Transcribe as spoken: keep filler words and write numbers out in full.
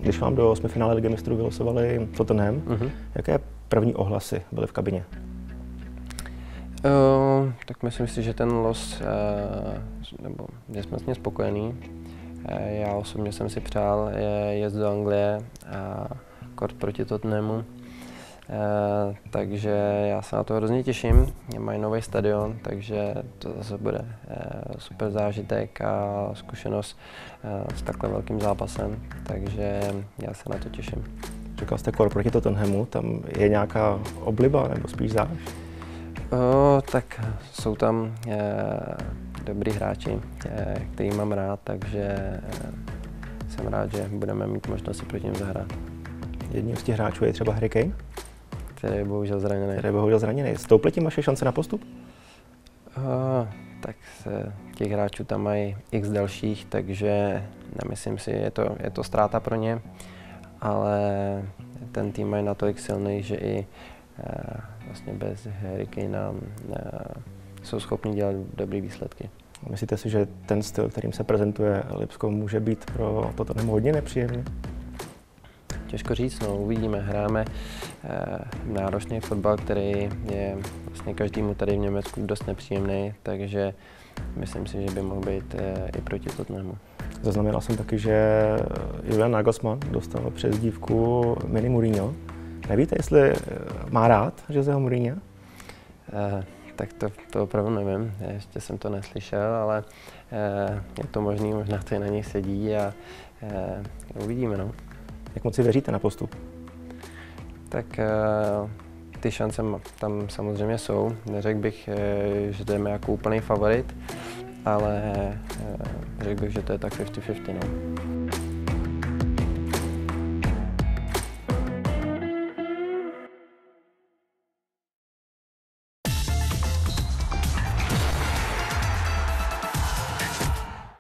Když vám do osmifinále Ligy mistrů vylosovali Tottenham, uh-huh. jaké první ohlasy byly v kabině? Uh, tak myslím si, že ten los, uh, nebo že jsme s ním spokojení. Uh, já osobně jsem si přál jet do Anglie a kort proti Tottenhamu. Uh, takže já se na to hrozně těším. Mají nový stadion, takže to zase bude uh, super zážitek a zkušenost uh, s takhle velkým zápasem, takže já se na to těším. Říkal jste kort proti Tottenhamu, tam je nějaká obliba nebo spíš záž? O, tak jsou tam e, dobrý hráči, e, který mám rád, takže e, jsem rád, že budeme mít možnost si proti něm zahrát. Jedním z těch hráčů je třeba Harry Kane? Který je bohužel zraněný. Který je bohužel zraněný. Stouply tím vaše šance na postup? O, tak se, těch hráčů tam mají x dalších, takže nemyslím si, je to, je to ztráta pro ně, ale ten tým mají natolik silný, že i e, vlastně bez Harry Kanea jsou schopni dělat dobré výsledky. Myslíte si, že ten styl, kterým se prezentuje Lipsko, může být pro Tottenham hodně nepříjemný? Těžko říct, no, uvidíme. Hrajeme eh, náročný fotbal, který je vlastně každému tady v Německu dost nepříjemný, takže myslím si, že by mohl být eh, i proti Tottenhamu. Zaznamenal jsem taky, že Julian Nagelsmann dostal přezdívku Mini Mourinho. Nevíte, jestli má rád Joseho Mourinha? Eh, tak to, to opravdu nevím, ještě jsem to neslyšel, ale eh, je to možný, možná to i na něj sedí a eh, uvidíme. No. Jak moc si věříte na postup? Tak eh, ty šance tam samozřejmě jsou. Neřekl bych, eh, že jdeme jako úplný favorit, ale eh, řekl bych, že to je tak padesát na padesát. No.